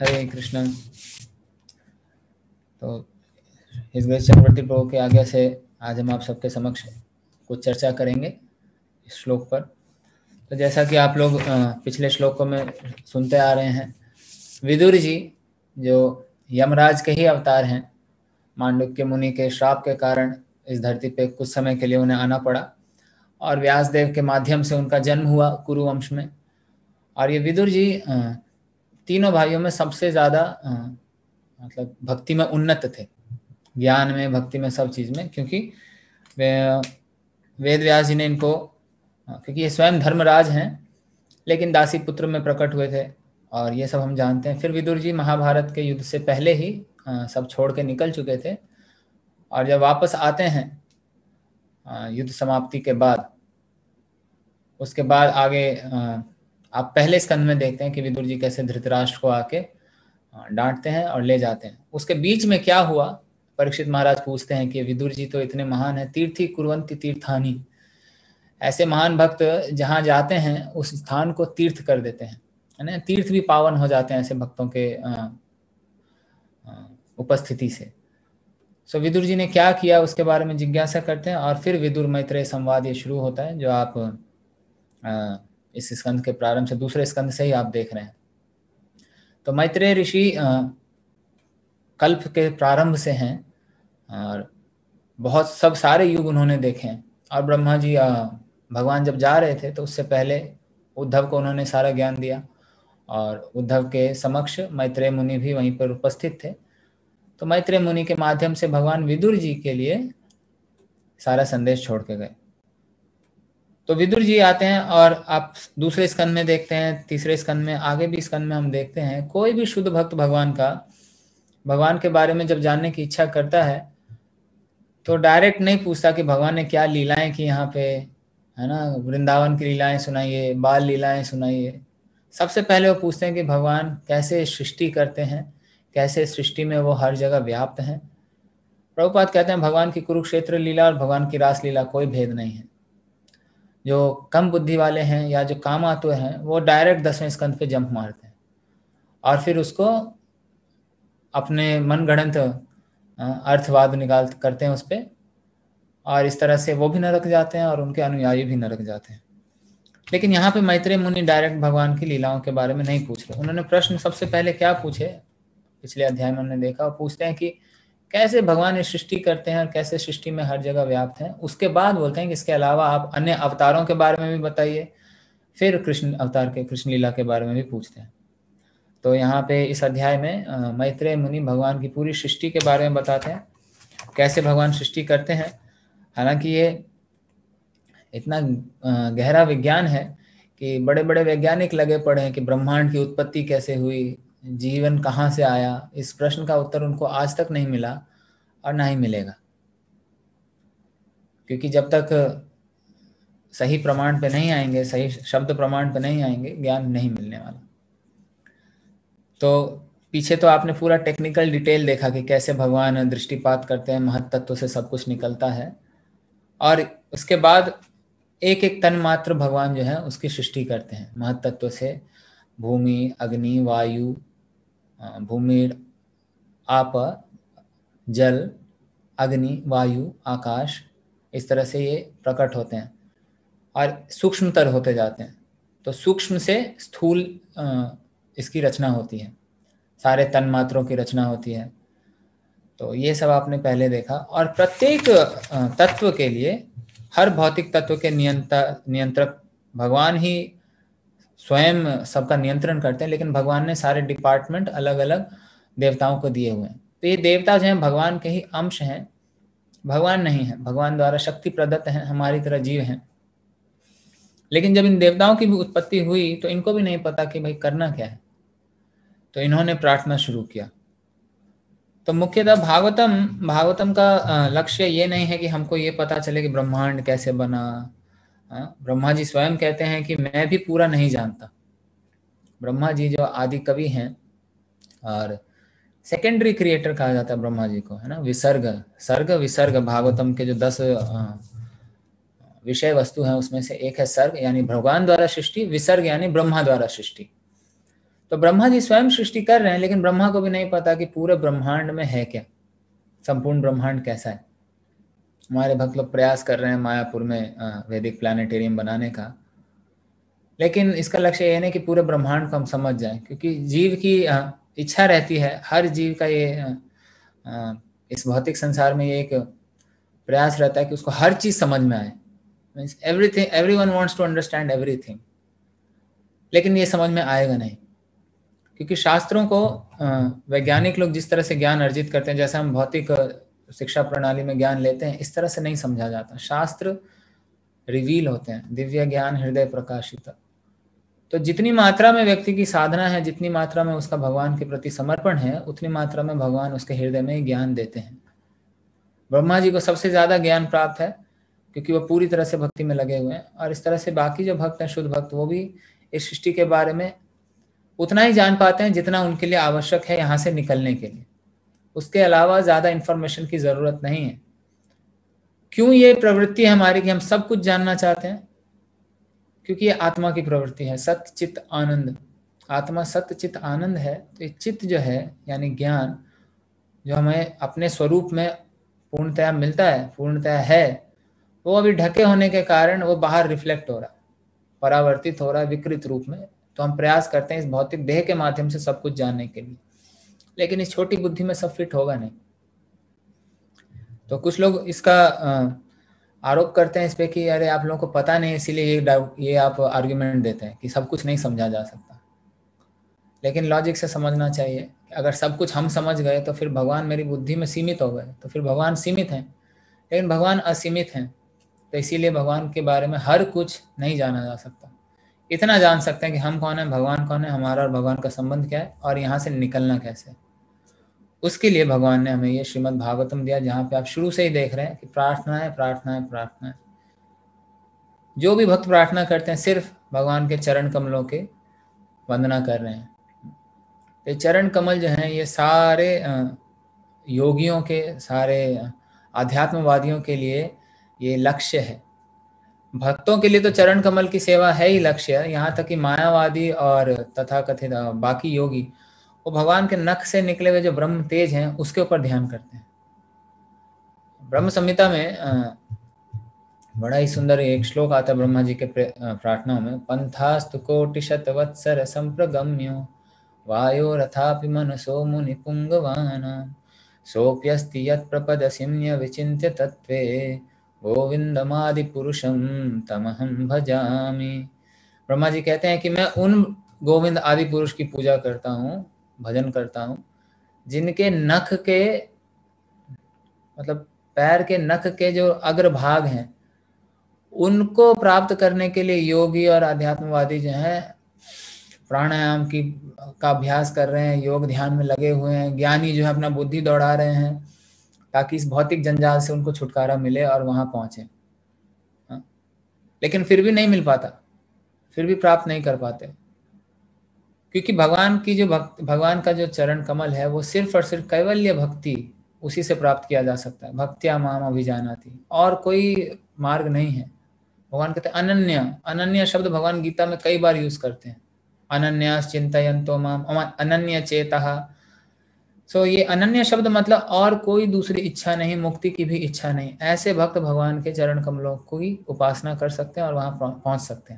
हरे कृष्ण। तो his grace चक्रवर्ती प्रभु के आज्ञा से आज हम आप सबके समक्ष कुछ चर्चा करेंगे इस श्लोक पर। तो जैसा कि आप लोग पिछले श्लोकों में सुनते आ रहे हैं, विदुर जी जो यमराज के ही अवतार हैं, मांडुक्य मुनि के श्राप के कारण इस धरती पे कुछ समय के लिए उन्हें आना पड़ा और व्यासदेव के माध्यम से उनका जन्म हुआ कुरु वंश में। और ये विदुर जी तीनों भाइयों में सबसे ज़्यादा मतलब भक्ति में उन्नत थे, ज्ञान में, भक्ति में, सब चीज़ में, क्योंकि वेद व्यास जी ने इनको, क्योंकि ये स्वयं धर्मराज हैं लेकिन दासी पुत्र में प्रकट हुए थे और ये सब हम जानते हैं। फिर विदुर जी महाभारत के युद्ध से पहले ही सब छोड़ के निकल चुके थे और जब वापस आते हैं युद्ध समाप्ति के बाद, उसके बाद आगे आप पहले स्कंद में देखते हैं कि विदुर जी कैसे धृतराष्ट्र को आके डांटते हैं और ले जाते हैं। उसके बीच में क्या हुआ, परीक्षित महाराज पूछते हैं कि विदुर जी तो इतने महान हैं, तीर्थी कुर्वन्ति तीर्थानि, ऐसे महान भक्त जहाँ जाते हैं उस स्थान को तीर्थ कर देते हैं, है ना, तीर्थ भी पावन हो जाते हैं ऐसे भक्तों के उपस्थिति से। सो विदुर जी ने क्या किया उसके बारे में जिज्ञासा करते हैं और फिर विदुर मैत्रेय संवाद ये शुरू होता है, जो आप इस स्कंद के प्रारंभ से, दूसरे स्कंद से ही आप देख रहे हैं। तो मैत्रेय ऋषि कल्प के प्रारंभ से हैं और बहुत सब सारे युग उन्होंने देखे हैं। और ब्रह्मा जी भगवान जब जा रहे थे तो उससे पहले उद्धव को उन्होंने सारा ज्ञान दिया और उद्धव के समक्ष मैत्रेय मुनि भी वहीं पर उपस्थित थे। तो मैत्रेय मुनि के माध्यम से भगवान विदुर जी के लिए सारा संदेश छोड़ के गए। तो विदुर जी आते हैं और आप दूसरे स्कंद में देखते हैं, तीसरे स्कंद में, आगे भी स्कंद में हम देखते हैं, कोई भी शुद्ध भक्त भगवान के बारे में जब जानने की इच्छा करता है तो डायरेक्ट नहीं पूछता कि भगवान ने क्या लीलाएं की यहाँ पे, है ना, वृंदावन की लीलाएं सुनाइए, बाल लीलाएं सुनाइए। सबसे पहले वो पूछते हैं कि भगवान कैसे सृष्टि करते हैं, कैसे सृष्टि में वो हर जगह व्याप्त हैं। प्रभुपाद कहते हैं भगवान की कुरुक्षेत्र लीला और भगवान की रास लीला कोई भेद नहीं है। जो कम बुद्धि वाले हैं या जो कामातुर हैं वो डायरेक्ट 10वें स्कंद पे जंप मारते हैं और फिर उसको अपने मनगढ़ंत अर्थवाद करते हैं उस पर, और इस तरह से वो भी नरक जाते हैं और उनके अनुयायी भी नरक जाते हैं। लेकिन यहाँ पे मैत्रेय मुनि डायरेक्ट भगवान की लीलाओं के बारे में नहीं पूछ रहे। उन्होंने प्रश्न सबसे पहले क्या पूछे, पिछले अध्याय में हमने देखा, वो पूछते हैं कि कैसे भगवान ये सृष्टि करते हैं और कैसे सृष्टि में हर जगह व्याप्त हैं। उसके बाद बोलते हैं कि इसके अलावा आप अन्य अवतारों के बारे में भी बताइए। फिर कृष्ण अवतार के, कृष्ण लीला के बारे में भी पूछते हैं। तो यहाँ पे इस अध्याय में मैत्रेय मुनि भगवान की पूरी सृष्टि के बारे में बताते हैं, कैसे भगवान सृष्टि करते हैं। हालांकि ये इतना गहरा विज्ञान है कि बड़े बड़े वैज्ञानिक लगे पड़े हैं कि ब्रह्मांड की उत्पत्ति कैसे हुई, जीवन कहाँ से आया। इस प्रश्न का उत्तर उनको आज तक नहीं मिला और ना ही मिलेगा, क्योंकि जब तक सही प्रमाण पे नहीं आएंगे, सही शब्द प्रमाण पे नहीं आएंगे, ज्ञान नहीं मिलने वाला। तो पीछे तो आपने पूरा टेक्निकल डिटेल देखा कि कैसे भगवान दृष्टिपात करते हैं, महत तत्व से सब कुछ निकलता है और उसके बाद एक एक तन मात्र भगवान जो है उसकी सृष्टि करते हैं महत तत्व से। भूमि, अग्नि, वायु, भूमि, आप, जल, अग्नि, वायु, आकाश, इस तरह से ये प्रकट होते हैं और सूक्ष्मतर होते जाते हैं। तो सूक्ष्म से स्थूल इसकी रचना होती है, सारे तन मात्रों की रचना होती है। तो ये सब आपने पहले देखा। और प्रत्येक तत्व के लिए, हर भौतिक तत्व के नियंत्रक भगवान ही स्वयं सबका नियंत्रण करते हैं, लेकिन भगवान ने सारे डिपार्टमेंट अलग अलग देवताओं को दिए हुए हैं। तो ये देवता जो हैं भगवान के ही अंश हैं, भगवान नहीं है, भगवान द्वारा शक्ति प्रदत्त हैं, हमारी तरह जीव हैं। लेकिन जब इन देवताओं की भी उत्पत्ति हुई तो इनको भी नहीं पता कि भाई करना क्या है, तो इन्होंने प्रार्थना शुरू किया। तो मुख्यतः भागवतम का लक्ष्य ये नहीं है कि हमको ये पता चले कि ब्रह्मांड कैसे बना। ब्रह्मा जी स्वयं कहते हैं कि मैं भी पूरा नहीं जानता। ब्रह्मा जी जो आदि कवि हैं और सेकेंडरी क्रिएटर कहा जाता है ब्रह्मा जी को, है ना। विसर्ग, सर्ग, विसर्ग, भागवतम के जो 10 विषय वस्तु हैं उसमें से एक है सर्ग, यानी भगवान द्वारा सृष्टि, विसर्ग यानी ब्रह्मा द्वारा सृष्टि। तो ब्रह्मा जी स्वयं सृष्टि कर रहे हैं, लेकिन ब्रह्मा को भी नहीं पता कि पूरे ब्रह्मांड में है क्या, संपूर्ण ब्रह्मांड कैसा है। हमारे भक्त लोग प्रयास कर रहे हैं मायापुर में वैदिक प्लानिटेरियम बनाने का, लेकिन इसका लक्ष्य ये नहीं कि पूरे ब्रह्मांड को हम समझ जाएं, क्योंकि जीव की इच्छा रहती है, हर जीव का ये इस भौतिक संसार में ये एक प्रयास रहता है कि उसको हर चीज समझ में आए। Means everything, everyone wants to understand everything, लेकिन ये समझ में आएगा नहीं, क्योंकि शास्त्रों को वैज्ञानिक लोग जिस तरह से ज्ञान अर्जित करते हैं, जैसे हम भौतिक शिक्षा प्रणाली में ज्ञान लेते हैं, इस तरह से नहीं समझा जाता। शास्त्र रिवील होते हैं, दिव्य ज्ञान हृदय प्रकाशित। तो जितनी मात्रा में व्यक्ति की साधना है, जितनी मात्रा में उसका भगवान के प्रति समर्पण है, उतनी मात्रा में भगवान उसके हृदय में ज्ञान देते हैं। ब्रह्मा जी को सबसे ज्यादा ज्ञान प्राप्त है, क्योंकि वो पूरी तरह से भक्ति में लगे हुए हैं, और इस तरह से बाकी जो भक्त हैं, शुद्ध भक्त, वो भी इस सृष्टि के बारे में उतना ही जान पाते हैं जितना उनके लिए आवश्यक है यहाँ से निकलने के लिए। उसके अलावा ज्यादा इंफॉर्मेशन की जरूरत नहीं है। क्यों ये प्रवृत्ति है हमारी कि हम सब कुछ जानना चाहते हैं? क्योंकि ये आत्मा की प्रवृत्ति है, सत्य चित्त आनंद। आत्मा सत्य चित्त आनंद है, तो ये चित्त जो है यानी ज्ञान, जो हमें अपने स्वरूप में पूर्णतया मिलता है, पूर्णतया है, वो अभी ढके होने के कारण वो बाहर रिफ्लेक्ट हो रहा है, परावर्तित हो रहा है विकृत रूप में। तो हम प्रयास करते हैं इस भौतिक देह के माध्यम से सब कुछ जानने के लिए, लेकिन इस छोटी बुद्धि में सब फिट होगा नहीं। तो कुछ लोग इसका आरोप करते हैं इस पे कि अरे आप लोगों को पता नहीं, इसीलिए ये आप आर्ग्यूमेंट देते हैं कि सब कुछ नहीं समझा जा सकता। लेकिन लॉजिक से समझना चाहिए, अगर सब कुछ हम समझ गए तो फिर भगवान मेरी बुद्धि में सीमित हो गए, तो फिर भगवान सीमित हैं। लेकिन भगवान असीमित हैं, तो इसीलिए भगवान के बारे में हर कुछ नहीं जाना जा सकता। इतना जान सकते हैं कि हम कौन है, भगवान कौन है, हमारा और भगवान का संबंध क्या है, और यहाँ से निकलना कैसे। उसके लिए भगवान ने हमें ये श्रीमद् भागवतम दिया, जहाँ पे आप शुरू से ही देख रहे हैं कि प्रार्थना है, प्रार्थना है, प्रार्थना है। जो भी भक्त प्रार्थना करते हैं सिर्फ भगवान के चरण कमलों के वंदना कर रहे हैं। ये चरण कमल जो हैं, ये सारे योगियों के, सारे आध्यात्मवादियों के लिए ये लक्ष्य है। भक्तों के लिए तो चरण कमल की सेवा है ही लक्ष्य। यहाँ तक कि मायावादी और तथाकथित बाकी योगी, वो भगवान के नख से निकले हुए जो ब्रह्म तेज हैं उसके ऊपर ध्यान करते हैं। ब्रह्म संहिता में बड़ा ही सुंदर एक श्लोक आता है ब्रह्मा जी के प्रार्थनाओं में, पंथास्तु कोटिशत वत्सर संप्रगम्यो वायो रथापि मनसो मुनि पुंगवानां सोप्यस्ति यत् प्रपदसिम्य विचिन्त्य तत्वे गोविंदमादि पुरुषम तमहं भजामि। ब्रह्मा जी कहते हैं कि मैं उन गोविंद आदि पुरुष की पूजा करता हूँ, भजन करता हूँ, जिनके नख के, मतलब पैर के नख के जो अग्रभाग हैं, उनको प्राप्त करने के लिए योगी और आध्यात्मवादी जो हैं प्राणायाम का अभ्यास कर रहे हैं, योग ध्यान में लगे हुए हैं। ज्ञानी जो है अपना बुद्धि दौड़ा रहे हैं ताकि इस भौतिक जंजाल से उनको छुटकारा मिले और वहां पहुंचे। लेकिन फिर भी नहीं मिल पाता, फिर भी प्राप्त नहीं कर पाते, क्योंकि भगवान की जो भगवान का जो चरण कमल है वो सिर्फ और सिर्फ कैवल्य भक्ति, उसी से प्राप्त किया जा सकता है। भक्त्या माम अभिजानाति, और कोई मार्ग नहीं है। भगवान कहते हैं अनन्य। अनन्य शब्द भगवान गीता में कई बार यूज करते हैं, अनन्यास चिंतयन्तो माम अनन्य चेतः। सो ये अनन्य शब्द मतलब और कोई दूसरी इच्छा नहीं, मुक्ति की भी इच्छा नहीं। ऐसे भक्त भगवान के चरण कमलों को ही उपासना कर सकते हैं और वहां पहुंच सकते हैं।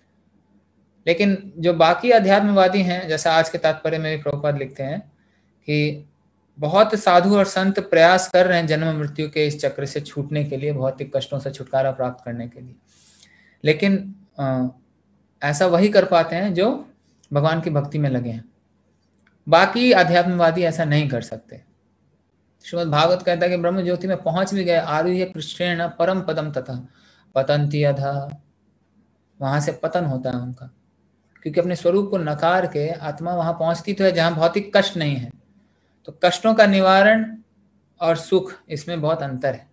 लेकिन जो बाकी अध्यात्मवादी हैं, जैसा आज के तात्पर्य में भी प्रभुपाद लिखते हैं कि बहुत साधु और संत प्रयास कर रहे हैं जन्म मृत्यु के इस चक्र से छूटने के लिए, भौतिक कष्टों से छुटकारा प्राप्त करने के लिए, लेकिन ऐसा वही कर पाते हैं जो भगवान की भक्ति में लगे हैं। बाकी अध्यात्मवादी ऐसा नहीं कर सकते। श्रीमद् भागवत कहता है कि ब्रह्म ज्योति में पहुंच भी गए, आरुह्य कृष्णेन परम पदम तथा पतंती अधः, वहां से पतन होता है उनका, क्योंकि अपने स्वरूप को नकार के आत्मा वहां पहुंचती तो है जहां भौतिक कष्ट नहीं है। तो कष्टों का निवारण और सुख, इसमें बहुत अंतर है।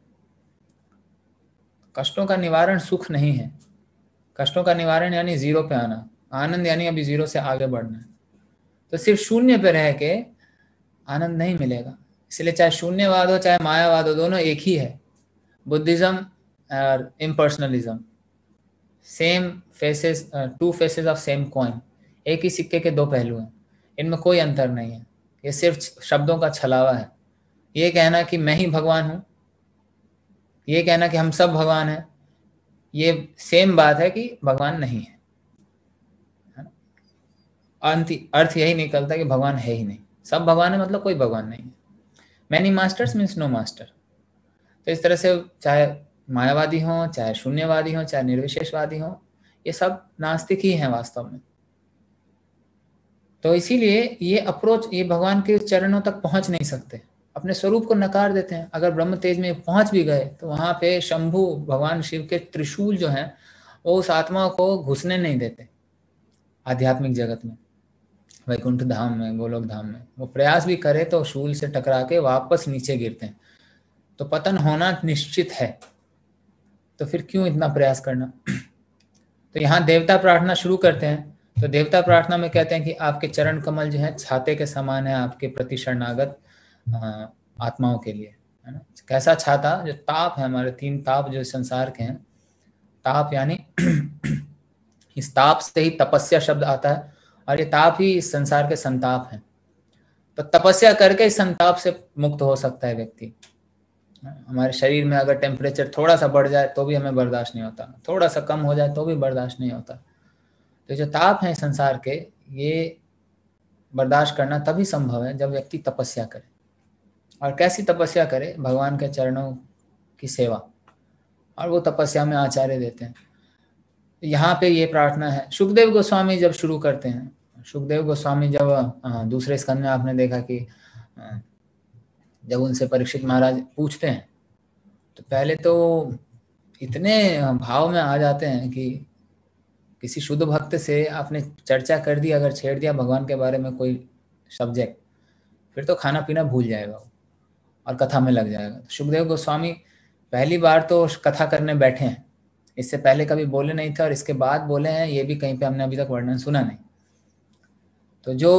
कष्टों का निवारण सुख नहीं है। कष्टों का निवारण यानी जीरो पे आना, आनंद यानी अभी जीरो से आगे बढ़ना है। तो सिर्फ शून्य पे रह के आनंद नहीं मिलेगा। इसलिए चाहे शून्यवाद हो चाहे मायावाद हो, दोनों एक ही है। बुद्धिज्म और impersonalism, same faces, two faces of same coin, एक ही सिक्के के दो पहलू हैं। इनमें कोई अंतर नहीं है, ये सिर्फ शब्दों का छलावा है। ये कहना कि मैं ही भगवान हूँ, ये कहना कि हम सब भगवान हैं, ये सेम बात है कि भगवान नहीं है। अर्थ यही निकलता है कि भगवान है ही नहीं। सब भगवान है मतलब कोई भगवान नहीं है। Many masters means no master. तो इस तरह से चाहे मायावादी हों, चाहे शून्यवादी हों, चाहे निर्विशेषवादी हों, ये सब नास्तिक ही हैं वास्तव में। तो इसीलिए ये अप्रोच, ये भगवान के चरणों तक पहुंच नहीं सकते, अपने स्वरूप को नकार देते हैं। अगर ब्रह्म तेज में पहुंच भी गए तो वहां पे शंभु भगवान शिव के त्रिशूल जो हैं वो उस आत्मा को घुसने नहीं देते आध्यात्मिक जगत में, वैकुंठ धाम में, गोलोक धाम में। वो प्रयास भी करे तो शूल से टकरा के वापस नीचे गिरते हैं। तो पतन होना निश्चित है, तो फिर क्यों इतना प्रयास करना। तो यहाँ देवता प्रार्थना शुरू करते हैं। तो देवता प्रार्थना में कहते हैं कि आपके चरण कमल जो है छाते के समान है आपके प्रति शरणागत आत्माओं के लिए, है ना। कैसा छाता, जो ताप है, हमारे 3 ताप जो संसार के हैं। ताप यानी इस ताप से ही तपस्या शब्द आता है, और ये ताप ही इस संसार के संताप हैं। तो तपस्या करके इस संताप से मुक्त हो सकता है व्यक्ति। हमारे शरीर में अगर टेम्परेचर थोड़ा सा बढ़ जाए तो भी हमें बर्दाश्त नहीं होता, थोड़ा सा कम हो जाए तो भी बर्दाश्त नहीं होता। तो जो ताप हैं संसार के, ये बर्दाश्त करना तभी संभव है जब व्यक्ति तपस्या करे। और कैसी तपस्या करे? भगवान के चरणों की सेवा, और वो तपस्या में आचार्य देते हैं। यहाँ पे ये प्रार्थना है। सुखदेव गोस्वामी जब शुरू करते हैं, सुखदेव गोस्वामी जब दूसरे स्कंद में आपने देखा कि जब उनसे परीक्षित महाराज पूछते हैं तो पहले तो इतने भाव में आ जाते हैं कि किसी शुद्ध भक्त से आपने चर्चा कर दी, अगर छेड़ दिया भगवान के बारे में कोई सब्जेक्ट, फिर तो खाना पीना भूल जाएगा वो और कथा में लग जाएगा। तो सुखदेव गोस्वामी पहली बार तो कथा करने बैठे हैं, इससे पहले कभी बोले नहीं थे और इसके बाद बोले हैं, ये भी कहीं पे हमने अभी तक वर्णन सुना नहीं। तो जो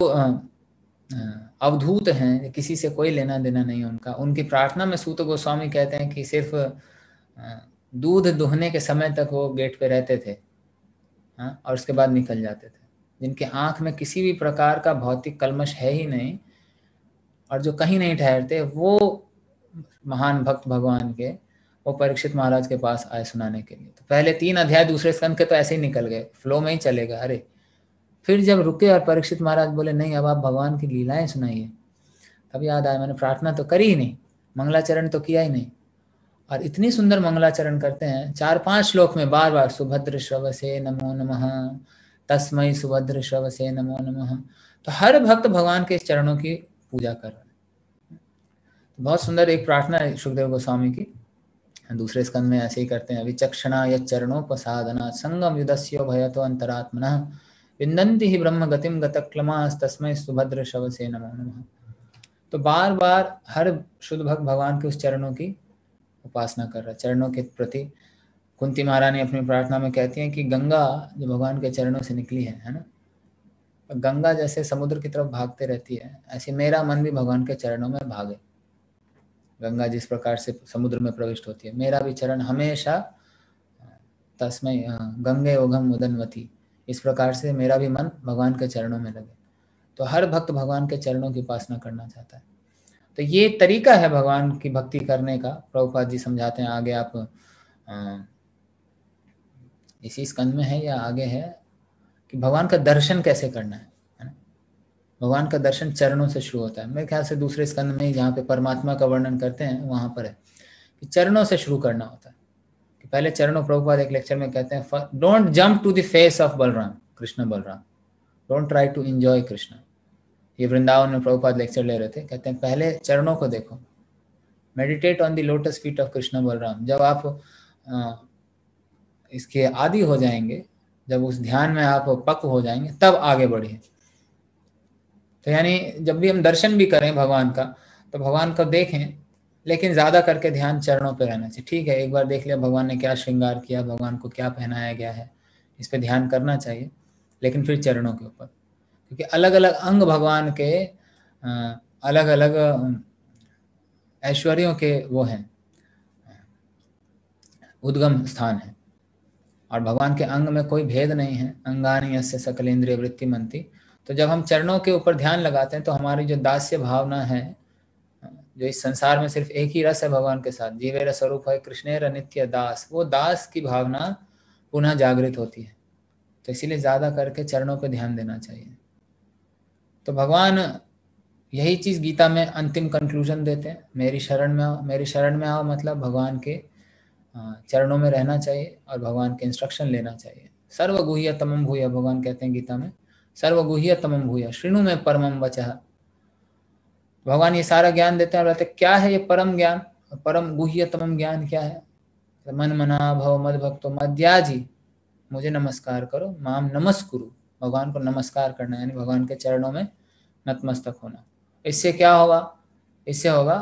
अवधूत हैं, किसी से कोई लेना देना नहीं उनका, उनकी प्रार्थना में सूत गोस्वामी कहते हैं कि सिर्फ दूध दुहने के समय तक वो गेट पे रहते थे, और उसके बाद निकल जाते थे। जिनके आंख में किसी भी प्रकार का भौतिक कलमश है ही नहीं और जो कहीं नहीं ठहरते, वो महान भक्त भगवान के, वो परीक्षित महाराज के पास आए सुनाने के लिए। तो पहले 3 अध्याय दूसरे स्कंद के तो ऐसे ही निकल गए, फ्लो में ही चलेगा। अरे फिर जब रुके और परीक्षित महाराज बोले नहीं, अब आप भगवान की लीलाएं सुनाइए, तब याद आया मैंने प्रार्थना तो करी ही नहीं, मंगलाचरण तो किया ही नहीं। और इतनी सुंदर मंगलाचरण करते हैं 4-5 श्लोक में बार बार, सुभद्र श्रवसे नमो नमः, तस्मै सुभद्र श्रवसे नमो नमः। तो हर भक्त भगवान के चरणों की पूजा कर रहा है। तो बहुत सुंदर एक प्रार्थना है सुखदेव गोस्वामी की। दूसरे स्कंद में ऐसे ही करते हैं, विचक्षणा यच्चरणोपसाधना संगम युदस्यो भयतो अंतरात्मनः विन्दन्ति ही ब्रह्म गतिम गतक्लमास् तस्मै सुभद्र श्रवसे नमो नमः। तो बार बार हर शुद्ध भक्त भगवान के उस चरणों की उपासना कर रहा है, चरणों के प्रति। कुंती महारानी अपनी प्रार्थना में कहती हैं कि गंगा जो भगवान के चरणों से निकली है ना, गंगा जैसे समुद्र की तरफ भागते रहती है, ऐसे मेरा मन भी भगवान के चरणों में भागे। गंगा जिस प्रकार से समुद्र में प्रविष्ट होती है, मेरा भी चरण हमेशा तस्मै गंगे ओघम उदन्वती, इस प्रकार से मेरा भी मन भगवान के चरणों में लगे। तो हर भक्त भगवान के चरणों की उपासना करना चाहता है। तो ये तरीका है भगवान की भक्ति करने का। प्रभुपाद जी समझाते हैं, आगे आप इसी स्कंद में है या आगे है, कि भगवान का दर्शन कैसे करना है ना। भगवान का दर्शन चरणों से शुरू होता है। मेरे ख्याल से दूसरे स्कंद में ही जहाँ पे परमात्मा का वर्णन करते हैं वहाँ पर है कि चरणों से शुरू करना होता है। कि पहले चरणों, प्रभुपाद एक लेक्चर में कहते हैं, don't jump to the face of Balram, Krishna Balram, don't try to enjoy Krishna. ये वृंदावन में प्रभुपाद लेक्चर ले रहे थे, कहते हैं पहले चरणों को देखो, meditate on the lotus feet of Krishna Balram. जब आप इसके आदी हो जाएंगे, जब उस ध्यान में आप पक हो जाएंगे, तब आगे बढ़िए। तो यानी जब भी हम दर्शन भी करें भगवान का, तो भगवान को देखें, लेकिन ज़्यादा करके ध्यान चरणों पे रहना चाहिए। ठीक है, एक बार देख लिया भगवान ने क्या श्रृंगार किया, भगवान को क्या पहनाया गया है, इस पे ध्यान करना चाहिए, लेकिन फिर चरणों के ऊपर, क्योंकि अलग अलग अंग भगवान के अलग अलग ऐश्वर्यों के वो हैं, उद्गम स्थान है। और भगवान के अंग में कोई भेद नहीं है। अंगानि यस्य सकलेन्द्रिय वृत्ति मंति तो जब हम चरणों के ऊपर ध्यान लगाते हैं तो हमारी जो दास्य भावना है, जो इस संसार में सिर्फ एक ही रस है भगवान के साथ, जीवेर स्वरूप है कृष्णेर अनित्य दास, वो दास की भावना पुनः जागृत होती है। तो इसीलिए ज़्यादा करके चरणों पे ध्यान देना चाहिए। तो भगवान यही चीज़ गीता में अंतिम कंक्लूजन देते हैं, मेरी शरण में आओ। मेरी शरण में आओ मतलब भगवान के चरणों में रहना चाहिए और भगवान के इंस्ट्रक्शन लेना चाहिए। सर्वगुह्य तमम भूय, भगवान कहते हैं गीता में, सर्वगुह्य तमम भूय शृणु में परमम वचः। भगवान ये सारा ज्ञान देते हैं और कहते हैं क्या है ये परम ज्ञान, परम गुह्य तमम ज्ञान क्या है? मन मना भव मद भक्तो मद्याजी, मुझे नमस्कार करो, माम नमस्कुरु, भगवान को नमस्कार करना, यानी भगवान के चरणों में नतमस्तक होना। इससे क्या होगा? इससे होगा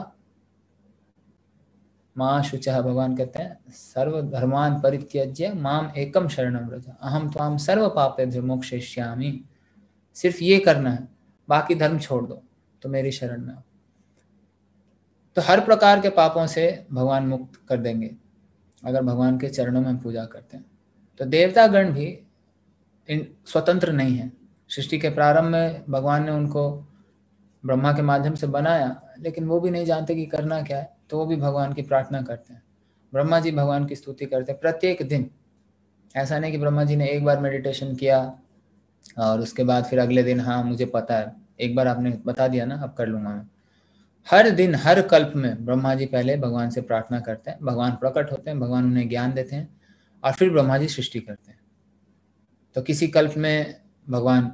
माँ शुचः, भगवान कहते हैं सर्व धर्मान परित्यज्य माम एकम शरणम व्रज अहम त्वाम सर्व पापेभ्यो मोक्षयिष्यामि। सिर्फ ये करना है, बाकी धर्म छोड़ दो तो मेरी शरण में आओ। तो हर प्रकार के पापों से भगवान मुक्त कर देंगे अगर भगवान के चरणों में हम पूजा करते हैं। तो देवतागण भी स्वतंत्र नहीं है। सृष्टि के प्रारंभ में भगवान ने उनको ब्रह्मा के माध्यम से बनाया, लेकिन वो भी नहीं जानते कि करना क्या है, तो वो भी भगवान की प्रार्थना करते हैं। ब्रह्मा जी भगवान की स्तुति करते हैं प्रत्येक दिन। ऐसा नहीं कि ब्रह्मा जी ने एक बार मेडिटेशन किया और उसके बाद फिर अगले दिन हाँ मुझे पता है, एक बार आपने बता दिया ना अब कर लूँगा मैं। हर दिन हर कल्प में ब्रह्मा जी पहले भगवान से प्रार्थना करते हैं, भगवान प्रकट होते हैं, भगवान उन्हें ज्ञान देते हैं और फिर ब्रह्मा जी सृष्टि करते हैं। तो किसी कल्प में भगवान,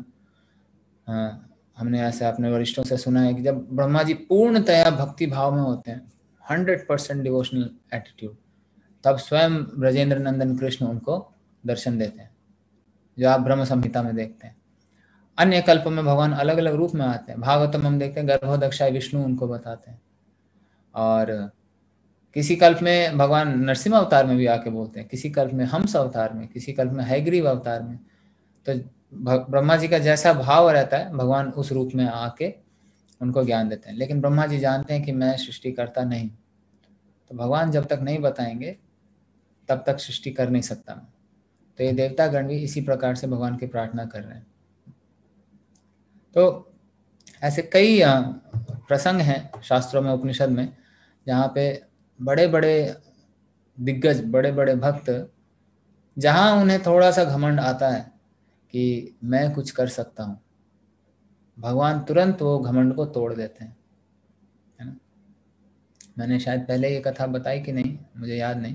हमने ऐसे अपने वरिष्ठों से सुना है कि जब ब्रह्मा जी पूर्णतया भक्ति भाव में होते हैं, 100% डिवोशनल एटीट्यूड, तब स्वयं ब्रजेंद्र नंदन कृष्ण उनको दर्शन देते हैं, जो आप ब्रह्म संहिता में देखते हैं। अन्य कल्प में भगवान अलग अलग रूप में आते हैं। भागवतम हम देखते हैं गर्भोदक्षाय विष्णु उनको बताते हैं, और किसी कल्प में भगवान नरसिंह अवतार में भी आके बोलते हैं, किसी कल्प में हंस अवतार में, किसी कल्प में हयग्रीव अवतार में। तो ब्रह्मा जी का जैसा भाव रहता है भगवान उस रूप में आके उनको ज्ञान देते हैं। लेकिन ब्रह्मा जी जानते हैं कि मैं सृष्टि करता नहीं, तो भगवान जब तक नहीं बताएंगे तब तक सृष्टि कर नहीं सकता मैं। तो ये देवतागण भी इसी प्रकार से भगवान की प्रार्थना कर रहे हैं। तो ऐसे कई प्रसंग हैं शास्त्रों में, उपनिषद में, जहाँ पे बड़े बड़े दिग्गज, बड़े बड़े भक्त, जहाँ उन्हें थोड़ा सा घमंड आता है कि मैं कुछ कर सकता हूँ, भगवान तुरंत वो घमंड को तोड़ देते हैं, है ना। मैंने शायद पहले ये कथा बताई कि नहीं, मुझे याद नहीं,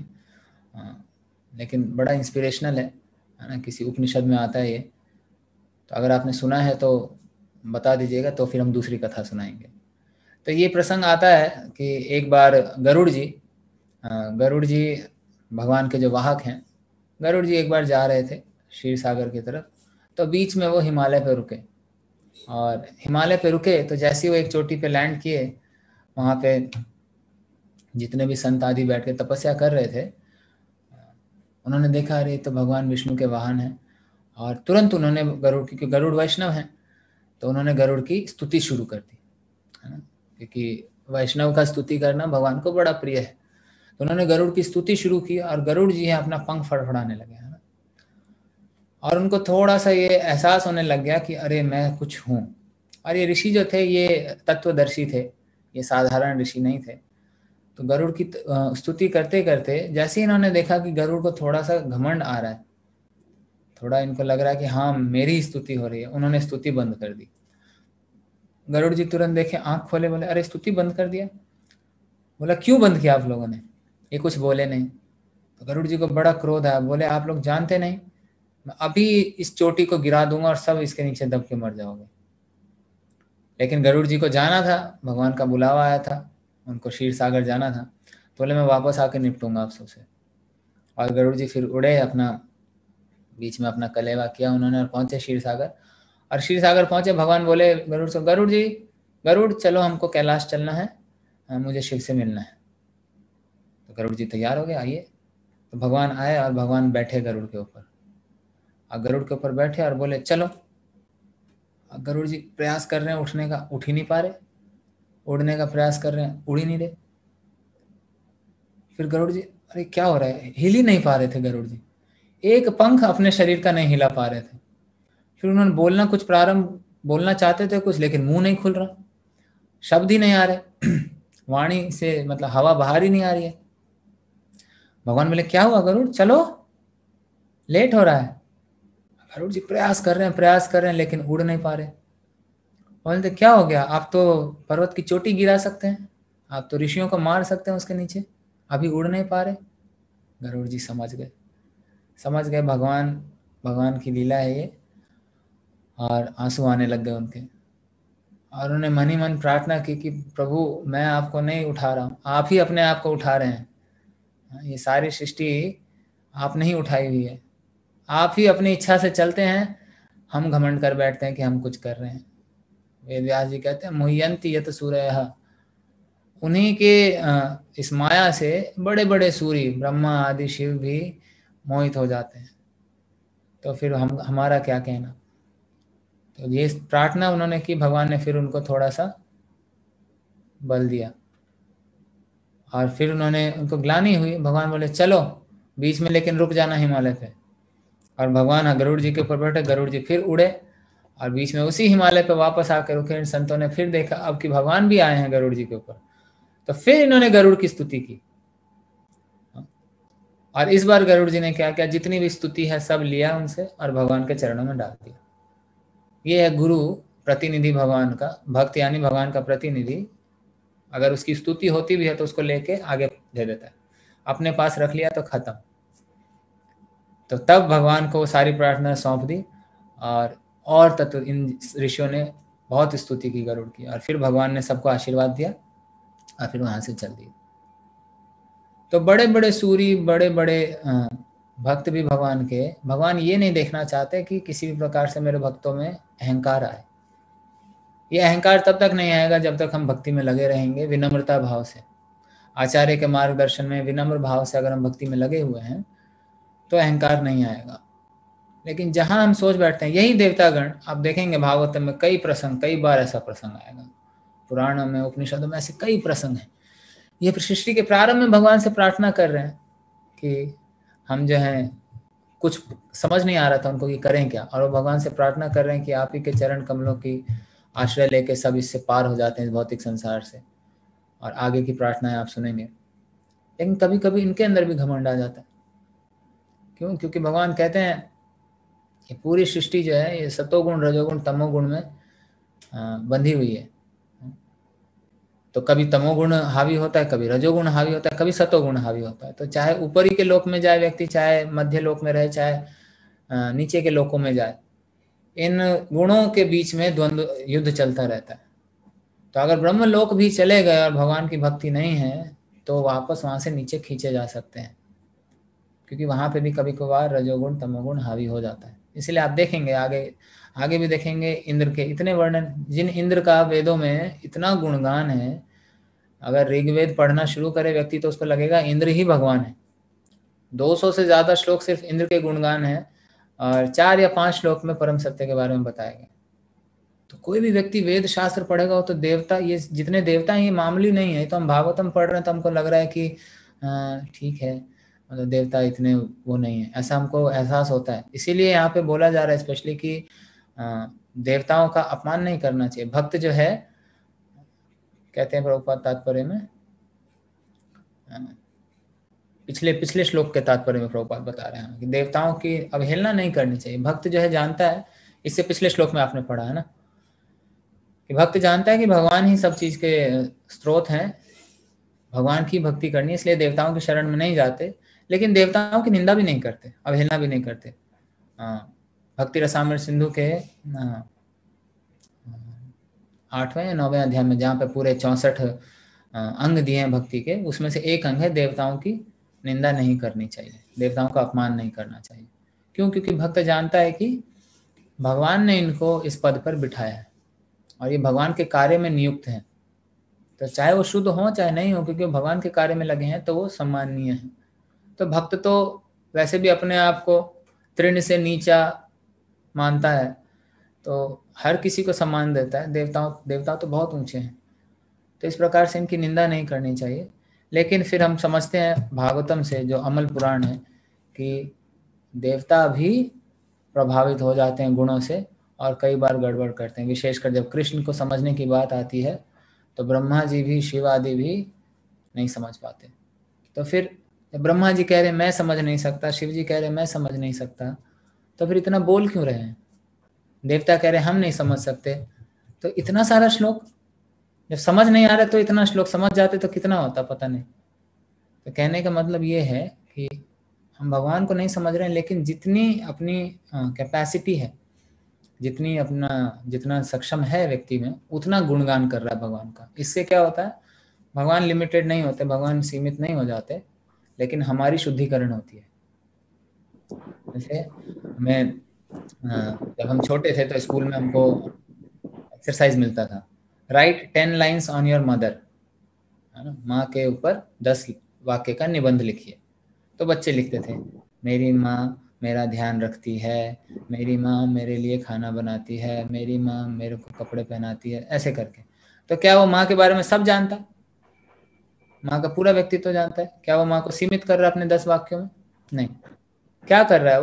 लेकिन बड़ा इंस्पिरेशनल है ना। किसी उपनिषद में आता है ये, तो अगर आपने सुना है तो बता दीजिएगा, तो फिर हम दूसरी कथा सुनाएंगे। तो ये प्रसंग आता है कि एक बार गरुड़ जी भगवान के जो वाहक हैं, गरुड़ जी एक बार जा रहे थे क्षीर सागर की तरफ, तो बीच में वो हिमालय पे रुके, और हिमालय पे रुके तो जैसे ही वो एक चोटी पे लैंड किए, वहाँ पे जितने भी संत आदि बैठ के तपस्या कर रहे थे, उन्होंने देखा अरे तो भगवान विष्णु के वाहन हैं, और तुरंत उन्होंने गरुड़, क्योंकि गरुड़ वैष्णव हैं, तो उन्होंने गरुड़ की स्तुति शुरू कर दी, है ना, क्योंकि वैष्णव का स्तुति करना भगवान को बड़ा प्रिय है। तो उन्होंने गरुड़ की स्तुति शुरू की और गरुड़ जी है अपना पंख फड़फड़ाने लगे, है ना, और उनको थोड़ा सा ये एहसास होने लग गया कि अरे मैं कुछ हूँ। और ये ऋषि जो थे ये तत्वदर्शी थे, ये साधारण ऋषि नहीं थे। तो गरुड़ की स्तुति करते करते जैसे ही इन्होंने देखा कि गरुड़ को थोड़ा सा घमंड आ रहा है, थोड़ा इनको लग रहा है कि हाँ मेरी स्तुति हो रही है, उन्होंने स्तुति बंद कर दी। गरुड़ जी तुरंत देखे, आंख खोले, बोले अरे स्तुति बंद कर दिया। बोला क्यों बंद किया आप लोगों ने? ये कुछ बोले नहीं। तो गरुड़ जी को बड़ा क्रोध आया, बोले आप लोग जानते नहीं, मैं अभी इस चोटी को गिरा दूंगा और सब इसके नीचे दब के मर जाओगे। लेकिन गरुड़ जी को जाना था, भगवान का बुलावा आया था, उनको क्षीर सागर जाना था, तो बोले मैं वापस आके निपटूंगा आप सबसे। और गरुड़ जी फिर उड़े, अपना बीच में अपना कलेवा किया उन्होंने और पहुंचे क्षीर सागर। और क्षीर सागर पहुंचे, भगवान बोले गरुड़ से, गरुड़ जी, गरुड़ चलो हमको कैलाश चलना है, मुझे शिव से मिलना है। तो गरुड़ जी तैयार हो गए, आइए। तो भगवान आए और भगवान बैठे गरुड़ के ऊपर, और गरुड़ के ऊपर बैठे और बोले चलो। गरुड़ जी प्रयास कर रहे हैं उठने का, उठ ही नहीं पा रहे, उड़ने का प्रयास कर रहे हैं, उड़ ही नहीं रहे। फिर गरुड़ जी, अरे क्या हो रहा है, हिल ही नहीं पा रहे थे गरुड़ जी, एक पंख अपने शरीर का नहीं हिला पा रहे थे। फिर उन्होंने बोलना कुछ प्रारंभ बोलना चाहते थे कुछ, लेकिन मुंह नहीं खुल रहा, शब्द ही नहीं आ रहे, वाणी से मतलब हवा बाहर ही नहीं आ रही है। भगवान बोले क्या हुआ गरुड़, चलो लेट हो रहा है। गरुड़ जी प्रयास कर रहे हैं, प्रयास कर रहे हैं, लेकिन उड़ नहीं पा रहे। बोलते क्या हो गया, आप तो पर्वत की चोटी गिरा सकते हैं, आप तो ऋषियों को मार सकते हैं उसके नीचे, अभी उड़ नहीं पा रहे। गरुड़ जी समझ गए भगवान भगवान की लीला है ये, और आंसू आने लग गए उनके। और उन्होंने मन ही मन प्रार्थना की कि प्रभु मैं आपको नहीं उठा रहा हूँ, आप ही अपने आप को उठा रहे हैं। ये सारी सृष्टि आपने ही उठाई हुई है, आप ही अपनी इच्छा से चलते हैं, हम घमंड कर बैठते हैं कि हम कुछ कर रहे हैं। वेद व्यास जी कहते हैं मुह्यंति यत सूरयः, उन्हीं के इस माया से बड़े बड़े सूर्य ब्रह्मा आदि शिव भी मोहित हो जाते हैं। तो फिर हम हमारा क्या कहना। तो ये प्रार्थना उन्होंने की, भगवान ने फिर उनको थोड़ा सा बल दिया, और फिर उन्होंने उनको ग्लानि हुई। भगवान बोले चलो बीच में, लेकिन रुक जाना हिमालय पे। और भगवान गरुड़ जी के ऊपर बैठे, गरुड़ जी फिर उड़े और बीच में उसी हिमालय पे वापस आकर रुके। इन संतों ने फिर देखा अब कि भगवान भी आए हैं गरुड़ जी के ऊपर, तो फिर इन्होंने गरुड़ की स्तुति की। और इस बार गरुड़ जी ने क्या किया, जितनी भी स्तुति है सब लिया उनसे और भगवान के चरणों में डाल दिया। ये है गुरु प्रतिनिधि भगवान का, भक्त यानी भगवान का प्रतिनिधि। अगर उसकी स्तुति होती भी है तो उसको लेके आगे दे देता है, अपने पास रख लिया तो खत्म। तो तब भगवान को सारी प्रार्थना सौंप दी, और तत्व इन ऋषियों ने बहुत स्तुति की गरुड़ की, और फिर भगवान ने सबको आशीर्वाद दिया और फिर वहां से चल दिए। तो बड़े बड़े सूरी, बड़े बड़े भक्त भी भगवान के, भगवान ये नहीं देखना चाहते कि किसी भी प्रकार से मेरे भक्तों में अहंकार आए। ये अहंकार तब तक नहीं आएगा जब तक हम भक्ति में लगे रहेंगे विनम्रता भाव से। आचार्य के मार्गदर्शन में विनम्र भाव से अगर हम भक्ति में लगे हुए हैं तो अहंकार नहीं आएगा। लेकिन जहां हम सोच बैठते हैं यही देवतागण, आप देखेंगे भागवत में कई प्रसंग, कई बार ऐसा प्रसंग आएगा, पुराणों में उपनिषदों में ऐसे कई प्रसंग हैं। ये सृष्टि के प्रारंभ में भगवान से प्रार्थना कर रहे हैं कि हम जो है, कुछ समझ नहीं आ रहा था उनको कि करें क्या, और वो भगवान से प्रार्थना कर रहे हैं कि आप ही के चरण कमलों की आश्रय लेके सब इससे पार हो जाते हैं भौतिक संसार से, और आगे की प्रार्थनाएं आप सुनेंगे। लेकिन कभी कभी इनके अंदर भी घमंड आ जाता है। क्यों? क्योंकि भगवान कहते हैं कि पूरी सृष्टि जो है ये सतोगुण रजोगुण तमोगुण में बंधी हुई है। तो कभी तमोगुण हावी होता है, कभी रजोगुण हावी होता है, कभी सतोगुण हावी होता है। तो चाहे ऊपरी के लोक में जाए व्यक्ति, चाहे मध्य लोक में रहे, चाहे नीचे के लोकों में जाए, इन गुणों के बीच में द्वंद्व युद्ध चलता रहता है। तो अगर ब्रह्म लोक भी चले गए और भगवान की भक्ति नहीं है तो वापस वहां से नीचे खींचे जा सकते हैं, क्योंकि वहां पे भी कभी कभार रजोगुण तमोगुण हावी हो जाता है। इसलिए आप देखेंगे आगे भी देखेंगे इंद्र के इतने वर्णन, जिन इंद्र का वेदों में इतना गुणगान है, अगर ऋग्वेद पढ़ना शुरू करे व्यक्ति तो उसको लगेगा इंद्र ही भगवान है। 200 से ज्यादा श्लोक सिर्फ इंद्र के गुणगान है, और 4 या 5 श्लोक में परम सत्य के बारे में बताया गया। तो कोई भी व्यक्ति वेद शास्त्र पढ़ेगा तो देवता, ये जितने देवता हैं ये मामूली नहीं है। तो हम भागवतम पढ़ रहे हैं तो हमको लग रहा है कि ठीक है, मतलब देवता इतने वो नहीं है, ऐसा हमको एहसास होता है। इसीलिए यहाँ पे बोला जा रहा है स्पेशली कि देवताओं का अपमान नहीं करना चाहिए। भक्त जो है, कहते हैं प्रभुपाद तात्पर्य में, पिछले श्लोक के तात्पर्य में प्रभुपाद बता रहे हैं कि देवताओं की अवहेलना नहीं करनी चाहिए। भक्त जो है जानता है, इससे पिछले श्लोक में आपने पढ़ा है ना, कि भक्त जानता है कि भगवान ही सब चीज के स्रोत हैं, भगवान की भक्ति करनी है, इसलिए देवताओं की शरण में नहीं जाते, लेकिन देवताओं की निंदा भी नहीं करते, अवहेलना भी नहीं करते। भक्ति रसामृत सिंधु के 8वें या 9वें अध्याय में, जहाँ पे पूरे 64 अंग दिए हैं भक्ति के, उसमें से एक अंग है देवताओं की निंदा नहीं करनी चाहिए, देवताओं का अपमान नहीं करना चाहिए। क्यों? क्योंकि भक्त जानता है कि भगवान ने इनको इस पद पर बिठाया है और ये भगवान के कार्य में नियुक्त हैं। तो चाहे वो शुद्ध हो चाहे नहीं हो, क्योंकि भगवान के कार्य में लगे हैं तो वो सम्माननीय है। तो भक्त तो वैसे भी अपने आप को तृण से नीचा मानता है, तो हर किसी को सम्मान देता है। देवता तो बहुत ऊंचे हैं, तो इस प्रकार से इनकी निंदा नहीं करनी चाहिए। लेकिन फिर हम समझते हैं भागवतम से, जो अमल पुराण है, कि देवता भी प्रभावित हो जाते हैं गुणों से, और कई बार गड़बड़ करते हैं। विशेषकर जब कृष्ण को समझने की बात आती है तो ब्रह्मा जी भी, शिव आदि भी नहीं समझ पाते। तो फिर ब्रह्मा जी कह रहे हैं मैं समझ नहीं सकता, शिव जी कह रहे हैं मैं समझ नहीं सकता, तो फिर इतना बोल क्यों रहे हैं? देवता कह रहे हैं हम नहीं समझ सकते, तो इतना सारा श्लोक, जब समझ नहीं आ रहा तो इतना श्लोक, समझ जाते तो कितना होता पता नहीं। तो कहने का मतलब ये है कि हम भगवान को नहीं समझ रहे हैं, लेकिन जितनी अपनी कैपेसिटी है, जितना सक्षम है व्यक्ति में, उतना गुणगान कर रहा है भगवान का। इससे क्या होता है, भगवान लिमिटेड नहीं होते, भगवान सीमित नहीं हो जाते, लेकिन हमारी शुद्धिकरण होती है। जैसे हमें जब हम छोटे थे तो स्कूल में हमको एक्सरसाइज मिलता था, write 10 lines on your mother, है ना, माँ के ऊपर 10 वाक्य का निबंध लिखिए। तो बच्चे लिखते थे, मेरी माँ मेरा ध्यान रखती है, मेरी माँ मेरे लिए खाना बनाती है, मेरी माँ मेरे को कपड़े पहनाती है, ऐसे करके। तो क्या वो माँ के बारे में सब जानता है? माँ का पूरा व्यक्तित्व जानता है? क्या वो माँ को सीमित कर रहा है अपने 10 वाक्यों में? नहीं। क्या कर रहा है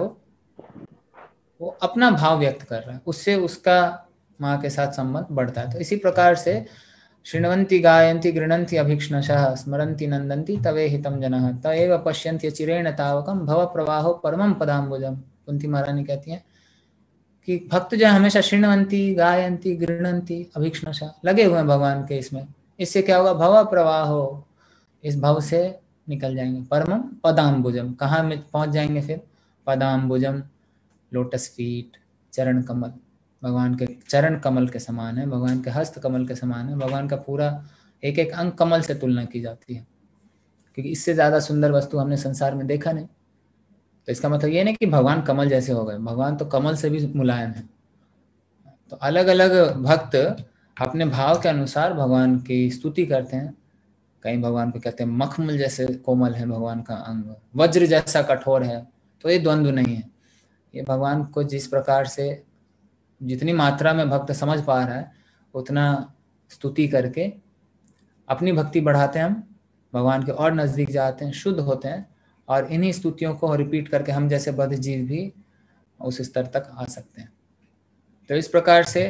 वो अपना भाव व्यक्त कर रहा है, उससे उसका माँ के साथ संबंध बढ़ता है। तो इसी प्रकार से शृण्वन्ति गायन्ति गृह्णन्ति अभीक्ष्णशः स्मरन्ति नन्दन्ति तवे हितं जनः तएव पश्यन्ति चिरेण तावकं भव प्रवाहो परमं पदाम्बुजम्। कुंती महारानी कहती हैं कि भक्त जो है हमेशा शृण्वन्ति गायन्ति गृह्णन्ति अभीक्ष्णशः, लगे हुए हैं भगवान के इसमें। इससे क्या होगा, भव प्रवाहो, इस भव से निकल जाएंगे, परमं पदाम्बुजम, कहाँ में पहुंच जाएंगे फिर? पदाम्बुजम, लोटस फीट, चरण कमल, भगवान के चरण कमल के समान है, भगवान के हस्त कमल के समान है, भगवान का पूरा एक एक अंग कमल से तुलना की जाती है, क्योंकि इससे ज़्यादा सुंदर वस्तु हमने संसार में देखा नहीं। तो इसका मतलब ये नहीं कि भगवान कमल जैसे हो गए, भगवान तो कमल से भी मुलायम है। तो अलग अलग भक्त अपने भाव के अनुसार भगवान की स्तुति करते हैं। कई भगवान को कहते हैं मखमल जैसे कोमल है भगवान का अंग, वज्र जैसा कठोर है, तो ये द्वंद्व नहीं है। ये भगवान को जिस प्रकार से, जितनी मात्रा में भक्त समझ पा रहा है, उतना स्तुति करके अपनी भक्ति बढ़ाते हैं, हम भगवान के और नज़दीक जाते हैं, शुद्ध होते हैं, और इन्हीं स्तुतियों को रिपीट करके हम जैसे बद्ध जीव भी उस स्तर तक आ सकते हैं। तो इस प्रकार से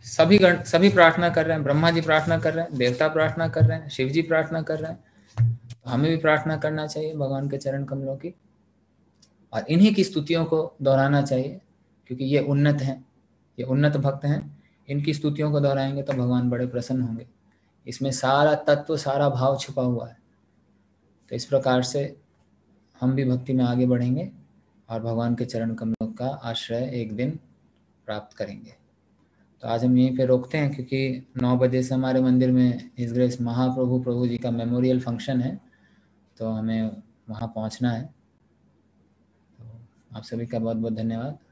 सभी प्रार्थना कर रहे हैं, ब्रह्मा जी प्रार्थना कर रहे हैं, देवता प्रार्थना कर रहे हैं, शिव जी प्रार्थना कर रहे हैं, तो हमें भी प्रार्थना करना चाहिए भगवान के चरण कमलों की, और इन्हीं की स्तुतियों को दोहराना चाहिए, क्योंकि ये उन्नत हैं, ये उन्नत भक्त हैं। इनकी स्तुतियों को दोहराएंगे तो भगवान बड़े प्रसन्न होंगे। इसमें सारा तत्व, सारा भाव छुपा हुआ है। तो इस प्रकार से हम भी भक्ति में आगे बढ़ेंगे और भगवान के चरण कमलों का आश्रय एक दिन प्राप्त करेंगे। तो आज हम यहीं पे रोकते हैं, क्योंकि 9 बजे से हमारे मंदिर में हिज ग्रेस महाप्रभु प्रभु जी का मेमोरियल फंक्शन है, तो हमें वहाँ पहुँचना है। तो आप सभी का बहुत बहुत धन्यवाद।